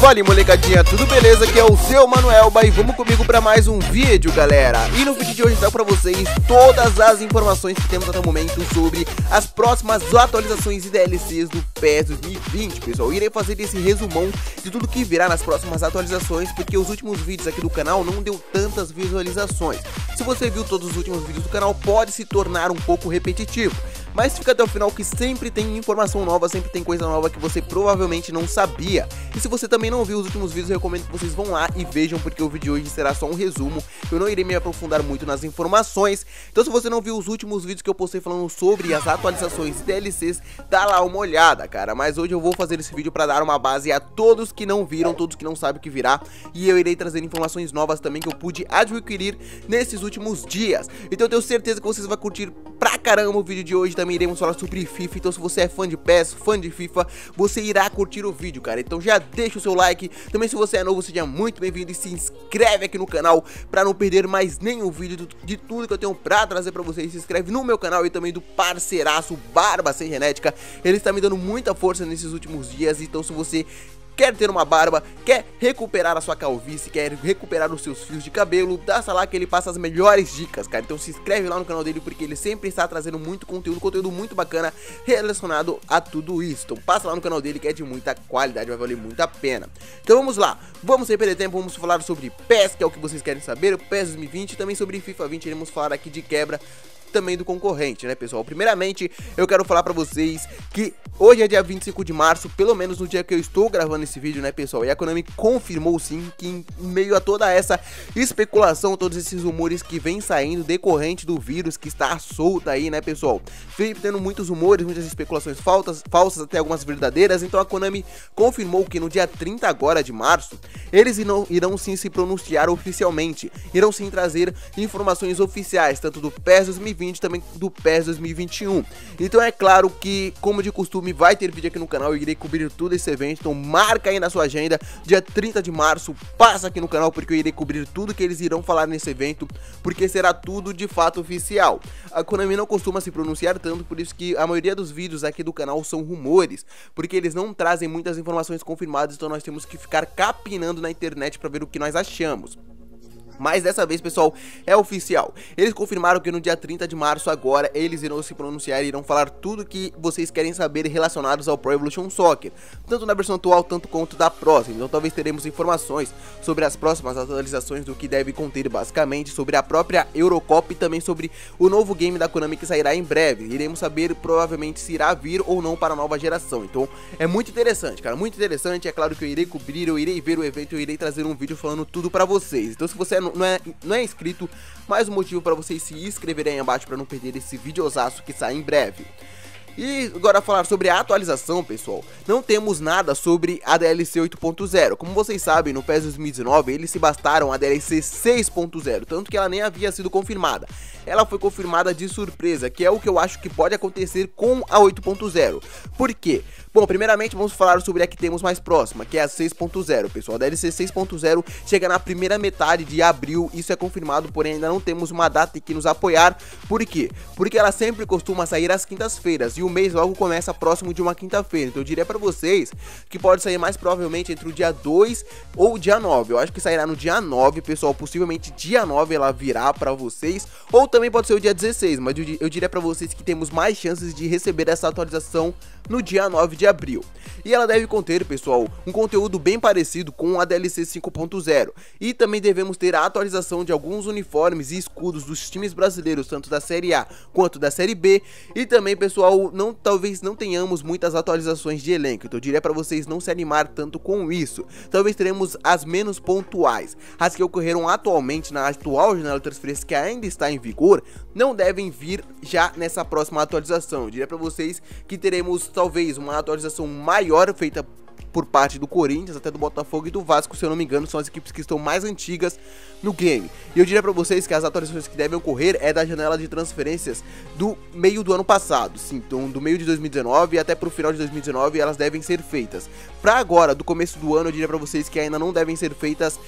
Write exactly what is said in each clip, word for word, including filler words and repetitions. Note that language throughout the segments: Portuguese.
Fala aí, molecadinha, tudo beleza? Aqui é o seu Manuelba e vamos comigo para mais um vídeo, galera. E no vídeo de hoje eu trago para vocês todas as informações que temos até o momento sobre as próximas atualizações e D L Cs do P E S dois mil e vinte, pessoal. Eu irei fazer esse resumão de tudo que virá nas próximas atualizações, porque os últimos vídeos aqui do canal não deu tantas visualizações. Se você viu todos os últimos vídeos do canal, pode se tornar um pouco repetitivo, mas fica até o final que sempre tem informação nova, sempre tem coisa nova que você provavelmente não sabia. E se você também não viu os últimos vídeos, eu recomendo que vocês vão lá e vejam, porque o vídeo de hoje será só um resumo. Eu não irei me aprofundar muito nas informações. Então se você não viu os últimos vídeos que eu postei falando sobre as atualizações e D L Cs, dá lá uma olhada, cara. Mas hoje eu vou fazer esse vídeo para dar uma base a todos que não viram, todos que não sabem o que virá. E eu irei trazer informações novas também que eu pude adquirir nesses últimos dias. Então eu tenho certeza que vocês vão curtir pra caramba o vídeo de hoje. Também iremos falar sobre FIFA, então se você é fã de P E S, fã de FIFA, você irá curtir o vídeo, cara. Então já deixa o seu like, também se você é novo, seja muito bem-vindo e se inscreve aqui no canal pra não perder mais nenhum vídeo de tudo que eu tenho pra trazer pra vocês. Se inscreve no meu canal e também do parceiraço Barba Sem Genética, ele está me dando muita força nesses últimos dias. Então se você quer ter uma barba, quer recuperar a sua calvície, quer recuperar os seus fios de cabelo, dá lá que ele passa as melhores dicas, cara. Então se inscreve lá no canal dele, porque ele sempre está trazendo muito conteúdo, conteúdo muito bacana relacionado a tudo isso. Então passa lá no canal dele que é de muita qualidade, vai valer muito a pena. Então vamos lá, vamos sem perder tempo, vamos falar sobre P E S, que é o que vocês querem saber, o P E S dois mil e vinte, e também sobre FIFA vinte, iremos falar aqui de quebra também do concorrente, né, pessoal? Primeiramente, eu quero falar pra vocês que hoje é dia vinte e cinco de março, pelo menos no dia que eu estou gravando esse vídeo, né, pessoal? E a Konami confirmou sim que em meio a toda essa especulação, todos esses rumores que vem saindo decorrente do vírus que está solto aí, né, pessoal? Vem tendo muitos rumores, muitas especulações falsas, falsas até algumas verdadeiras. Então a Konami confirmou que no dia trinta agora de março, eles irão, irão sim se pronunciar oficialmente, irão sim trazer informações oficiais, tanto do P E S dois mil e vinte também do P E S dois mil e vinte e um. Então é claro que, como de costume, vai ter vídeo aqui no canal. Eu irei cobrir todo esse evento, então marca aí na sua agenda, dia trinta de março, passa aqui no canal, porque eu irei cobrir tudo que eles irão falar nesse evento, porque será tudo de fato oficial. A Konami não costuma se pronunciar tanto, por isso que a maioria dos vídeos aqui do canal são rumores, porque eles não trazem muitas informações confirmadas, então nós temos que ficar capinando na internet para ver o que nós achamos. Mas dessa vez, pessoal, é oficial. Eles confirmaram que no dia trinta de março agora, eles irão se pronunciar e irão falar tudo que vocês querem saber relacionados ao Pro Evolution Soccer, tanto na versão atual, tanto quanto da próxima. Então talvez teremos informações sobre as próximas atualizações, do que deve conter basicamente, sobre a própria Eurocopa e também sobre o novo game da Konami que sairá em breve. Iremos saber provavelmente se irá vir ou não para a nova geração. Então é muito interessante, cara, muito interessante. É claro que eu irei cobrir, eu irei ver o evento, eu irei trazer um vídeo falando tudo pra vocês. Então se você é Não é, não é inscrito, mais um motivo para vocês se inscreverem aí abaixo para não perder esse videozaço que sai em breve. E agora falar sobre a atualização, pessoal, não temos nada sobre a D L C oito ponto zero. Como vocês sabem, no P E S dois mil e dezenove eles se bastaram a D L C seis ponto zero, tanto que ela nem havia sido confirmada. Ela foi confirmada de surpresa, que é o que eu acho que pode acontecer com a oito ponto zero. Por quê? Bom, primeiramente vamos falar sobre a que temos mais próxima, que é a seis ponto zero, pessoal. A D L C seis ponto zero chega na primeira metade de abril, isso é confirmado, porém ainda não temos uma data que nos apoiar. Por quê? Porque ela sempre costuma sair às quintas-feiras, e o mês logo começa próximo de uma quinta-feira. Então eu diria pra vocês que pode sair mais provavelmente entre o dia dois ou o dia nove. Eu acho que sairá no dia nove, pessoal, possivelmente dia nove ela virá pra vocês, ou também pode ser o dia dezesseis, mas eu, eu diria pra vocês que temos mais chances de receber essa atualização no dia nove de abril. E ela deve conter, pessoal, um conteúdo bem parecido com a D L C cinco ponto zero. E também devemos ter a atualização de alguns uniformes e escudos dos times brasileiros, tanto da Série A quanto da Série B. E também, pessoal, não, talvez não tenhamos muitas atualizações de elenco, então eu diria para vocês não se animar tanto com isso. Talvez teremos as menos pontuais. As que ocorreram atualmente na atual janela de transferências, que ainda está em vigor, não devem vir já nessa próxima atualização. Eu diria para vocês que teremos talvez uma atualização maior feita por parte do Corinthians, até do Botafogo e do Vasco, se eu não me engano, são as equipes que estão mais antigas no game. E eu diria pra vocês que as atualizações que devem ocorrer é da janela de transferências do meio do ano passado, sim, então do meio de dois mil e dezenove até pro final de dois mil e dezenove elas devem ser feitas. Pra agora, do começo do ano, eu diria pra vocês que ainda não devem ser feitas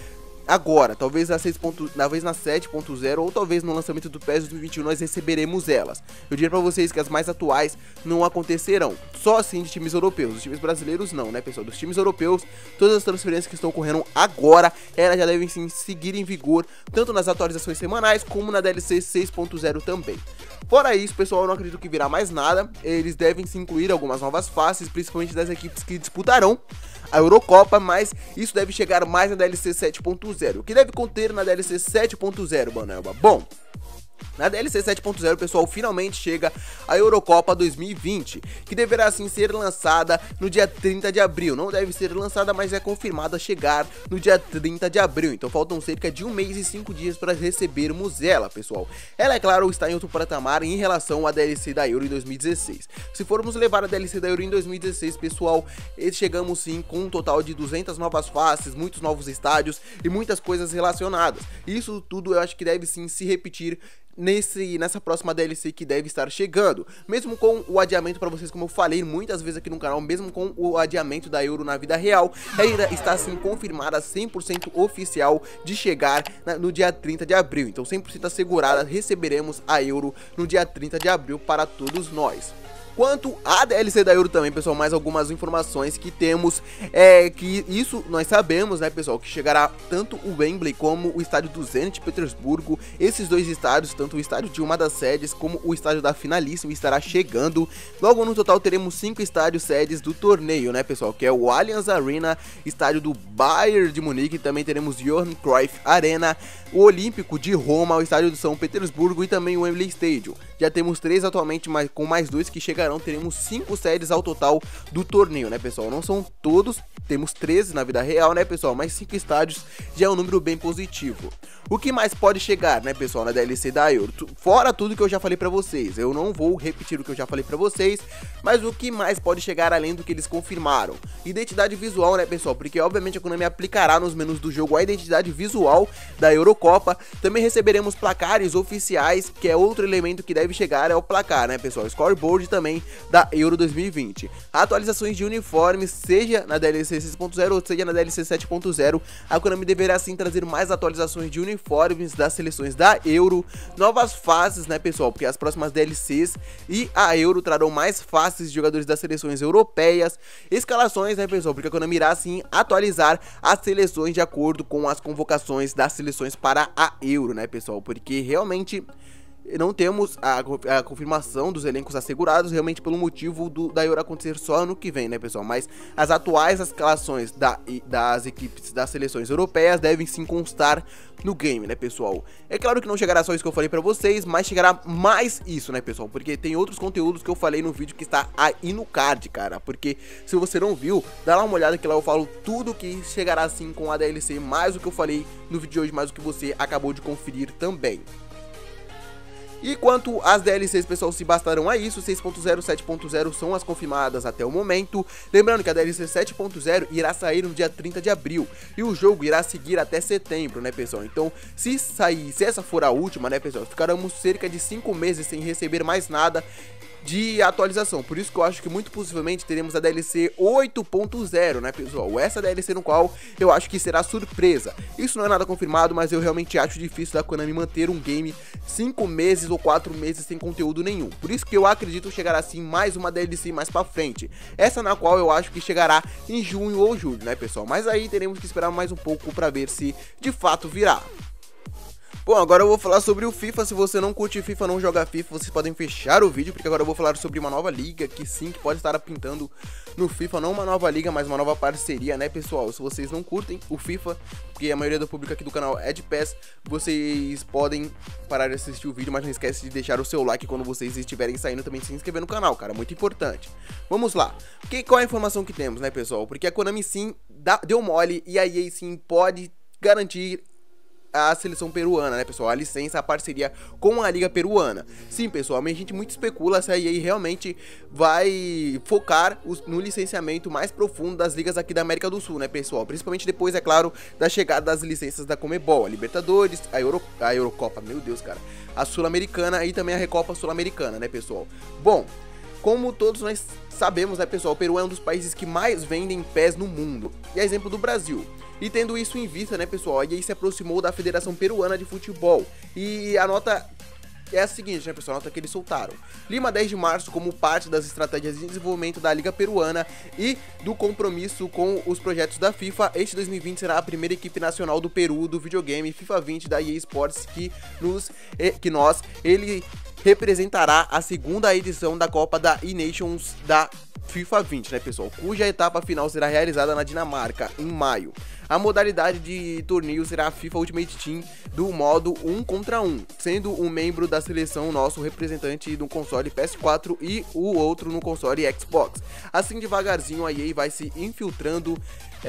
agora, talvez na, seis. talvez na sete ponto zero ou talvez no lançamento do PES dois mil e vinte e um nós receberemos elas. Eu diria pra vocês que as mais atuais não acontecerão, só assim de times europeus, os times brasileiros não, né pessoal, dos times europeus, todas as transferências que estão ocorrendo agora, elas já devem sim seguir em vigor, tanto nas atualizações semanais como na D L C seis ponto zero também. Fora isso, pessoal, eu não acredito que virá mais nada, eles devem se incluir algumas novas faces, principalmente das equipes que disputarão a Eurocopa, mas isso deve chegar mais na D L C sete ponto zero. O que deve conter na D L C sete ponto zero, Banelba? Bom, na D L C sete ponto zero, pessoal, finalmente chega a Eurocopa dois mil e vinte, que deverá sim ser lançada no dia trinta de abril. Não deve ser lançada, mas é confirmada chegar no dia trinta de abril. Então faltam cerca de um mês e cinco dias para recebermos ela, pessoal. Ela, é claro, está em outro patamar em relação à D L C da Euro em dois mil e dezesseis. Se formos levar a D L C da Euro em dois mil e dezesseis, pessoal, chegamos sim com um total de duzentas novas faces, muitos novos estádios e muitas coisas relacionadas. Isso tudo eu acho que deve sim se repetir Nesse, nessa próxima D L C que deve estar chegando, mesmo com o adiamento para vocês, como eu falei muitas vezes aqui no canal, mesmo com o adiamento da Euro na vida real, ainda está assim confirmada cem por cento oficial de chegar na, no dia trinta de abril, então cem por cento assegurada, receberemos a Euro no dia trinta de abril para todos nós. Quanto à D L C da Euro também, pessoal, mais algumas informações que temos, é que isso nós sabemos, né, pessoal, que chegará tanto o Wembley como o estádio do Zenit Petersburgo, esses dois estádios, tanto o estádio de uma das sedes como o estádio da finalíssima estará chegando. Logo no total teremos cinco estádios sedes do torneio, né, pessoal, que é o Allianz Arena, estádio do Bayern de Munique, também teremos Johan Cruyff Arena, o Olímpico de Roma, o estádio do São Petersburgo e também o Wembley Stadium. Já temos três atualmente, mas com mais dois que chegarão, teremos cinco sedes ao total do torneio, né, pessoal? Não são todos, temos treze na vida real, né, pessoal? Mas cinco estádios já é um número bem positivo. O que mais pode chegar, né, pessoal, na D L C da Euro? Fora tudo que eu já falei pra vocês, eu não vou repetir o que eu já falei pra vocês, mas o que mais pode chegar além do que eles confirmaram? Identidade visual, né, pessoal? Porque obviamente a Konami aplicará nos menus do jogo a identidade visual da Eurocopa. Também receberemos placares oficiais, que é outro elemento que deve chegar, é o placar, né, pessoal? Scoreboard também da Euro dois mil e vinte. Atualizações de uniformes, seja na D L C seis ponto zero ou seja na D L C sete ponto zero, a Konami deverá sim trazer mais atualizações de uniformes das seleções da Euro, novas faces, né, pessoal, porque as próximas D L Cs e a Euro trarão mais faces de jogadores das seleções europeias, escalações, né, pessoal, porque a Konami irá sim atualizar as seleções de acordo com as convocações das seleções para a Euro, né, pessoal, porque realmente não temos a, a confirmação dos elencos assegurados, realmente pelo motivo do, da Euro acontecer só ano que vem, né, pessoal? Mas as atuais escalações da, das equipes das seleções europeias devem sim constar no game, né, pessoal? É claro que não chegará só isso que eu falei pra vocês, mas chegará mais isso, né, pessoal? Porque tem outros conteúdos que eu falei no vídeo que está aí no card, cara. Porque se você não viu, dá lá uma olhada que lá eu falo tudo que chegará sim com a D L C, mais o que eu falei no vídeo de hoje, mais o que você acabou de conferir também. E quanto às D L Cs, pessoal, se bastarão a isso, seis ponto zero, sete ponto zero são as confirmadas até o momento. Lembrando que a D L C sete ponto zero irá sair no dia trinta de abril e o jogo irá seguir até setembro, né, pessoal? Então, se sair, se essa for a última, né, pessoal, ficaremos cerca de cinco meses sem receber mais nada de atualização. Por isso que eu acho que muito possivelmente teremos a D L C oito ponto zero, né, pessoal? Essa D L C no qual eu acho que será surpresa. Isso não é nada confirmado, mas eu realmente acho difícil da Konami manter um game cinco meses ou quatro meses sem conteúdo nenhum. Por isso que eu acredito chegar assim mais uma D L C mais pra frente. Essa na qual eu acho que chegará em junho ou julho, né, pessoal? Mas aí teremos que esperar mais um pouco pra ver se de fato virá. Bom, agora eu vou falar sobre o FIFA. Se você não curte FIFA, não joga FIFA, vocês podem fechar o vídeo, porque agora eu vou falar sobre uma nova liga que sim, que pode estar pintando no FIFA. Não uma nova liga, mas uma nova parceria, né, pessoal? Se vocês não curtem o FIFA, porque a maioria do público aqui do canal é de PES, vocês podem parar de assistir o vídeo, mas não esquece de deixar o seu like quando vocês estiverem saindo, também se inscrever no canal, cara, muito importante. Vamos lá. Que, qual é a informação que temos, né, pessoal? Porque a Konami sim dá, deu mole e a E A sim pode garantir a seleção peruana, né, pessoal? A licença, a parceria com a liga peruana. Sim, pessoal, a gente muito especula se a E A realmente vai focar no licenciamento mais profundo das ligas aqui da América do Sul, né, pessoal? Principalmente depois, é claro, da chegada das licenças da Comebol, a Libertadores, a, Euro, a Eurocopa, meu Deus, cara, a Sul-Americana e também a Recopa Sul-Americana, né, pessoal? Bom, como todos nós sabemos, né, pessoal, o Peru é um dos países que mais vendem PES no mundo. E é exemplo do Brasil. E tendo isso em vista, né, pessoal, a E A se aproximou da Federação Peruana de Futebol. E a nota é a seguinte, né, pessoal, a nota que eles soltaram. Lima, dez de março, como parte das estratégias de desenvolvimento da Liga Peruana e do compromisso com os projetos da FIFA, este dois mil e vinte será a primeira equipe nacional do Peru do videogame FIFA vinte da E A Sports que, nos, que nós, ele representará a segunda edição da Copa da E-Nations da FIFA vinte, né, pessoal, cuja etapa final será realizada na Dinamarca, em maio. A modalidade de torneio será a FIFA Ultimate Team do modo um contra um, sendo um membro da seleção nosso representante no console P S quatro e o outro no console Xbox. Assim, devagarzinho, a E A vai se infiltrando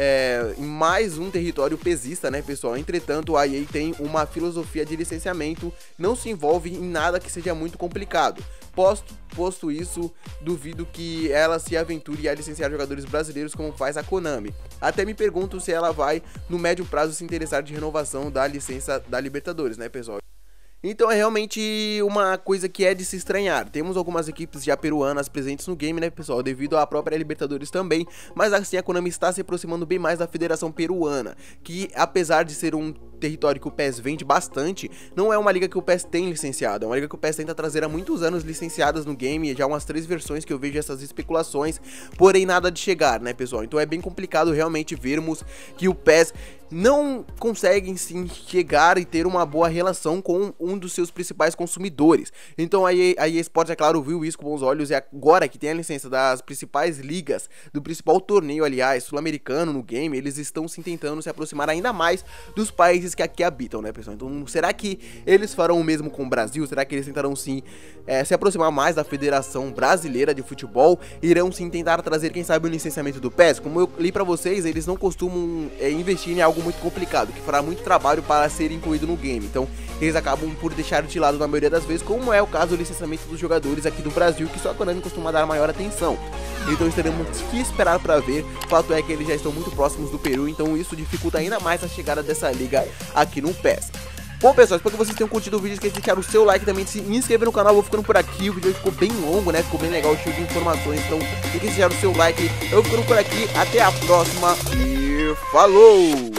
é, em mais um território pesista, né, pessoal? Entretanto, a E A tem uma filosofia de licenciamento, não se envolve em nada que seja muito complicado. Posto, posto isso, duvido que ela se aventure a licenciar jogadores brasileiros como faz a Konami. Até me pergunto se ela vai, no médio prazo, se interessar de renovação da licença da Libertadores, né, pessoal? Então é realmente uma coisa que é de se estranhar. Temos algumas equipes já peruanas presentes no game, né, pessoal, devido à própria Libertadores também, mas assim a Konami está se aproximando bem mais da Federação Peruana, que apesar de ser um território que o P E S vende bastante, não é uma liga que o P E S tem licenciado, é uma liga que o P E S tenta trazer há muitos anos licenciadas no game, já umas três versões que eu vejo essas especulações, porém nada de chegar, né, pessoal? Então é bem complicado realmente vermos que o P E S não consegue sim chegar e ter uma boa relação com um dos seus principais consumidores. Então a E A, a E A Sports, é claro, viu isso com bons olhos e agora que tem a licença das principais ligas, do principal torneio, aliás, sul-americano no game, eles estão se tentando se aproximar ainda mais dos países que aqui habitam, né, pessoal? Então será que eles farão o mesmo com o Brasil? Será que eles tentarão sim é, se aproximar mais da Federação Brasileira de Futebol? Irão sim tentar trazer, quem sabe, o licenciamento do P E S? Como eu li pra vocês, eles não costumam é, investir em algo muito complicado, que fará muito trabalho para ser incluído no game, então eles acabam por deixar de lado na maioria das vezes, como é o caso do licenciamento dos jogadores aqui do Brasil, que só a Konami costuma dar maior atenção. Então teremos que esperar para ver. O fato é que eles já estão muito próximos do Peru, então isso dificulta ainda mais a chegada dessa liga aqui no P E S. Bom, pessoal, espero que vocês tenham curtido o vídeo, esqueça de deixar o seu like também, de se inscrever no canal. Eu vou ficando por aqui, o vídeo ficou bem longo, né, ficou bem legal, cheio de informações, então esqueça de deixar o seu like. Eu vou ficando por aqui, até a próxima e falou!